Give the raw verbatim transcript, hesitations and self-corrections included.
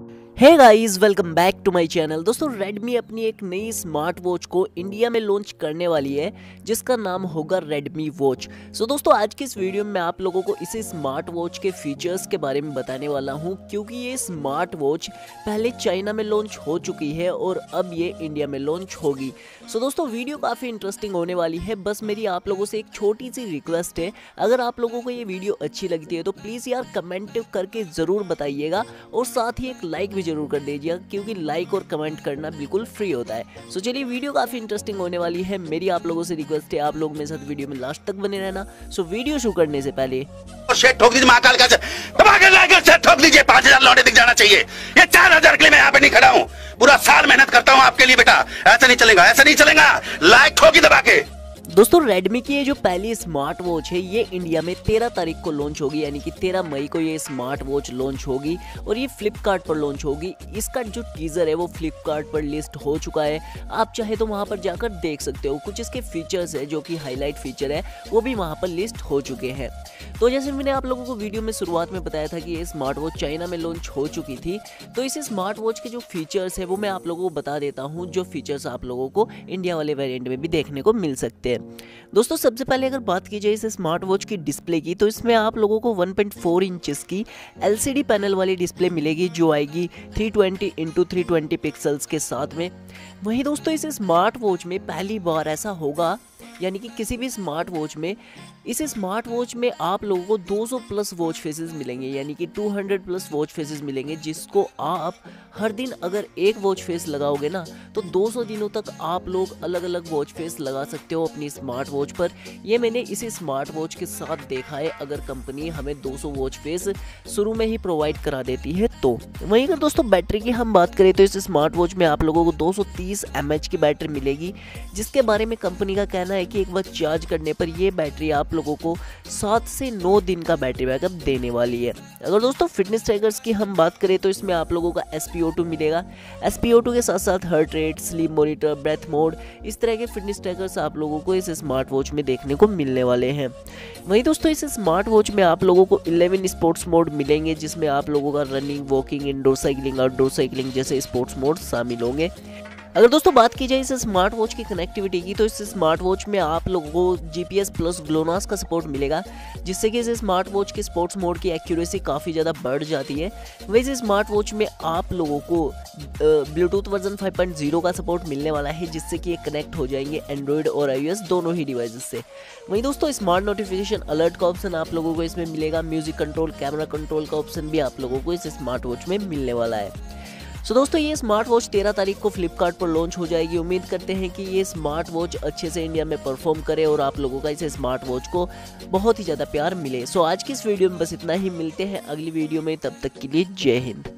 Hey guys, welcome back to my channel. दोस्तों, Redmi अपनी एक नई स्मार्ट वॉच को इंडिया में लॉन्च करने वाली है जिसका नाम होगा रेडमी वॉच। सो दोस्तों, आज की इस वीडियो में मैं आप लोगों को इसी स्मार्ट वॉच के फीचर्स के बारे में बताने वाला हूं, क्योंकि ये स्मार्ट वॉच पहले चाइना में लॉन्च हो चुकी है और अब ये इंडिया में लॉन्च होगी। सो दोस्तों, वीडियो काफ़ी इंटरेस्टिंग होने वाली है। बस मेरी आप लोगों से एक छोटी सी रिक्वेस्ट है, अगर आप लोगों को ये वीडियो अच्छी लगती है तो प्लीज़ यार कमेंट करके ज़रूर बताइएगा और साथ ही एक लाइक भी जरूर कर दीजिएगा, क्योंकि लाइक और कमेंट करना बिल्कुल फ्री होता है। सो चलिए, वीडियो काफी इंटरेस्टिंग होने वाली है। मेरी आप लोगों से रिक्वेस्ट है, आप लोग मेरे साथ वीडियो में लास्ट तक बने रहना। सो वीडियो शुरू करने से पहले शेट ठोक दीजिए, महाकाल का दबाकर लाकर शेट ठोक दीजिए। पांच हजार लौटे दिख जाना चाहिए। ये चार हजार के लिए मैं यहाँ पे नहीं खड़ा हूँ, पूरा साल मेहनत करता हूँ आपके लिए बेटा। ऐसा नहीं चलेगा, ऐसा नहीं चलेगा। लाइक ठोकी दबा के। दोस्तों, रेडमी की ये जो पहली स्मार्ट वॉच है ये इंडिया में तेरह तारीख को लॉन्च होगी, यानी कि तेरह मई को ये स्मार्ट वॉच लॉन्च होगी और ये फ्लिपकार्ट पर लॉन्च होगी। इसका जो टीजर है वो फ्लिपकार्ट पर लिस्ट हो चुका है, आप चाहे तो वहां पर जाकर देख सकते हो। कुछ इसके फीचर्स है जो कि हाईलाइट फीचर है वो भी वहां पर लिस्ट हो चुके हैं। तो जैसे मैंने आप लोगों को वीडियो में शुरुआत में बताया था कि ये स्मार्ट वॉच चाइना में लॉन्च हो चुकी थी, तो इस स्मार्ट वॉच के जो फीचर्स है वो मैं आप लोगों को बता देता हूँ, जो फीचर्स आप लोगों को इंडिया वाले वेरिएंट में भी देखने को मिल सकते हैं। दोस्तों, सबसे पहले अगर बात की जाए इस स्मार्ट वॉच की डिस्प्ले की, तो इसमें आप लोगों को वन पॉइंट फोर इंचेस की एलसीडी पैनल वाली डिस्प्ले मिलेगी, जो आएगी three twenty into three twenty pixels के साथ में। वहीं दोस्तों, इस स्मार्ट वॉच में पहली बार ऐसा होगा, यानी कि किसी भी स्मार्ट वॉच में, इस स्मार्ट वॉच में आप लोगों को दो सौ प्लस वॉच फेसेस मिलेंगे, यानी कि दो सौ प्लस वॉच फेसेस मिलेंगे, जिसको आप हर दिन अगर एक वॉच फेस लगाओगे ना तो दो सौ दिनों तक आप लोग अलग अलग वॉच फेस लगा सकते हो अपनी स्मार्ट वॉच पर। ये मैंने इसी स्मार्ट वॉच के साथ देखा है, अगर कंपनी हमें दो सौ वॉच फेस शुरू में ही प्रोवाइड करा देती है तो। वहीं अगर दोस्तों बैटरी की हम बात करें तो इस स्मार्ट वॉच में आप लोगों को दो सौ तीस एम एच की बैटरी मिलेगी, जिसके बारे में कंपनी का कहना है कि एक बार चार्ज करने पर ये बैटरी आप लोगों को सात से नौ दिन का बैटरी बैकअप देने वाली है। अगर दोस्तों फिटनेस ट्रैकर्स की हम बात करें तो इसमें आप लोगों का एस पी ओ टू मिलेगा। एस पी ओ टू के साथ साथ heart rate, sleep monitor, breath mode, इस तरह के फिटनेस ट्रैकर्स आप लोगों को इस स्मार्ट वॉच में देखने को मिलने वाले हैं। वहीं दोस्तों, इस स्मार्ट वॉच में आप लोगों को इलेवन स्पोर्ट्स मोड मिलेंगे, जिसमें आप लोगों का running, walking, indoor cycling, outdoor cycling जैसे स्पोर्ट्स मोड शामिल होंगे। अगर दोस्तों बात की जाए इस स्मार्ट वॉच की कनेक्टिविटी की, तो इस स्मार्ट वॉच में आप लोगों को जीपीएस प्लस ग्लोनास का सपोर्ट मिलेगा, जिससे कि इस स्मार्ट वॉच के स्पोर्ट्स मोड की एक्यूरेसी काफ़ी ज़्यादा बढ़ जाती है। वैसे इस स्मार्ट वॉच में आप लोगों को Bluetooth version five point zero का सपोर्ट मिलने वाला है, जिससे कि ये कनेक्ट हो जाएंगे एंड्रॉयड और आईओएस दोनों ही डिवाइसेस से। वहीं दोस्तों, स्मार्ट नोटिफिकेशन अलर्ट का ऑप्शन आप लोगों को इसमें मिलेगा। म्यूजिक कंट्रोल, कैमरा कंट्रोल का ऑप्शन भी आप लोगों को इस स्मार्ट वॉच में मिलने वाला है। सो so, दोस्तों, ये स्मार्ट वॉच तेरह तारीख को फ्लिपकार्ट पर लॉन्च हो जाएगी। उम्मीद करते हैं कि ये स्मार्ट वॉच अच्छे से इंडिया में परफॉर्म करे और आप लोगों का इस स्मार्ट वॉच को बहुत ही ज़्यादा प्यार मिले। सो so, आज की इस वीडियो में बस इतना ही। मिलते हैं अगली वीडियो में, तब तक के लिए जय हिंद।